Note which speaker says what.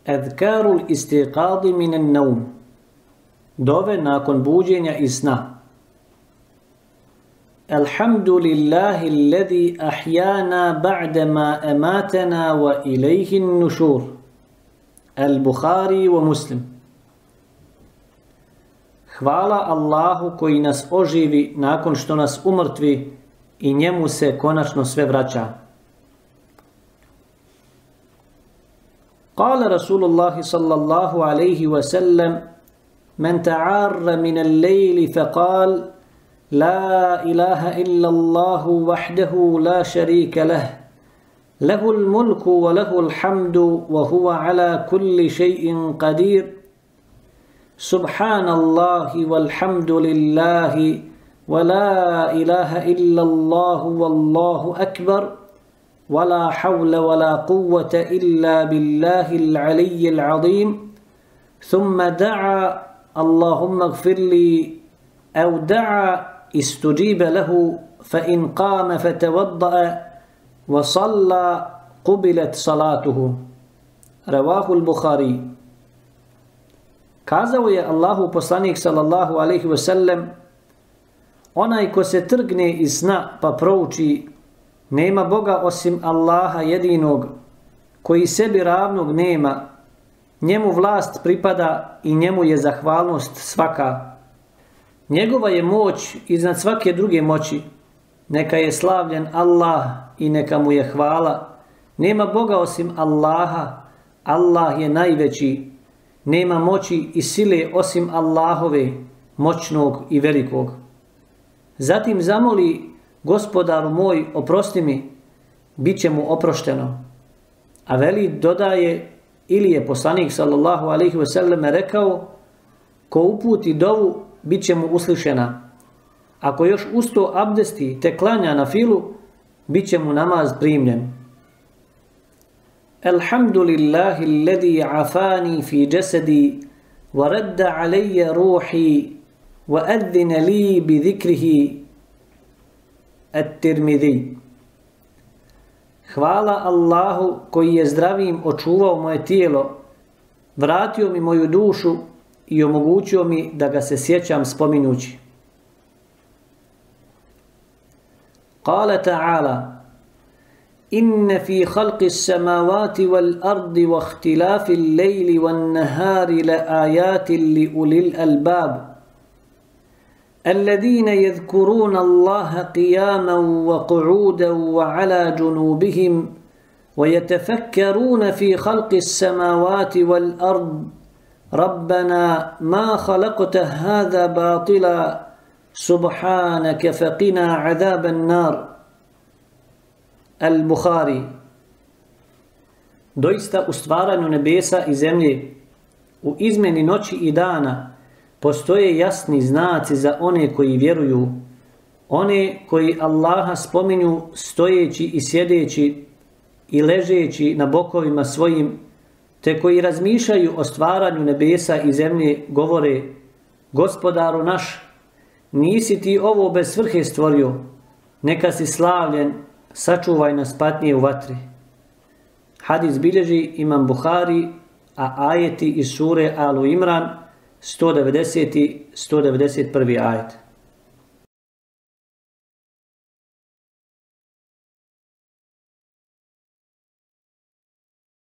Speaker 1: Adhkarul istiqadi minen naum. Dove nakon buđenja iz sna. Alhamdulillahi alladhi ahyana ba'dama amatana wa ilayhi nushur. Al-Bukhari wa Muslim. Hvala Allahu koji nas oživi nakon što nas umrtvi i njemu se konačno sve vraća. Kale Rasulullahi sallallahu alaihi wa sallam: Men ta'arra min al-lejli faqal La ilaha illa Allahu wahdahu la sharika lah Lahu al-mulku wa lahu al-hamdu wa huwa ala kulli shay'in qadir Subhanallahi walhamdulillahi wa la ilaha illa Allahu wallahu akbar wa la hawla wa la quwwata illa billahi al-aliyyi al-azim thumma da'a Allahumma ighfir li aw da'a istujiba lahu fa in qama fatawadda'a wa salla qubilat salatuhu. Rawahu al-Bukhari. Kazao je Allahu poslanik sallallahu alaihi wa sallam: onaj ko se trgne iz sna pa prouči nema Boga osim Allaha jedinog, koji sebi ravnog nema, njemu vlast pripada i njemu je zahvalnost svaka. Njegova je moć iznad svake druge moći. Neka je slavljen Allah i neka mu je hvala. Nema Boga osim Allaha, Allah je najveći. Nema moći i sile osim Allahove, moćnog i velikog. Zatim zamoli: Gospodaru moj, oprosti mi, bit će mu oprošteno. A veli, dodaje, ili je poslanik sallallahu alaihi wa sallam rekao: ko uputi dovu, bit će mu uslišena. Ako još usto abdesti te klanja na filu, bit će mu namaz primljen. Alhamdulillahi alladhi afani fi jasadi wa radda alayya ruhi wa adhina li bi dhikrihi. At-Tirmidhi. Hvala Allahu koji je zdravim očuvao moje tijelo, vratio mi moju dušu i omogućio mi da ga se sjećam spominjući. Kale ta'ala: Inne fi khalqi samavati wal ardi wa ihtilafi al-lejli wan nahari la ayatin li ulil albab. الذين يذكرون الله قياما وقعودا وعلى جنوبهم ويتفكرون في خلق السماوات والأرض ربنا ما خلقت هذا باطلا سبحانك فقنا عذاب النار. Al-Bukhari. Doista u stvaranju nebesa i zemlje, u izmjeni noći i dana, postoje jasni znaci za one koji vjeruju, one koji Allaha spominju stojeći i sjedeći i ležeći na bokovima svojim, te koji razmišljaju o stvaranju nebesa i zemlje, govore: Gospodaru naš, nisi ti ovo bez svrhe stvorio, neka si slavljen, sačuvaj nas patnje u vatri. Hadis bilježi Imam Buhari, a ajeti iz sure Alu Imran 190. 191. ajet.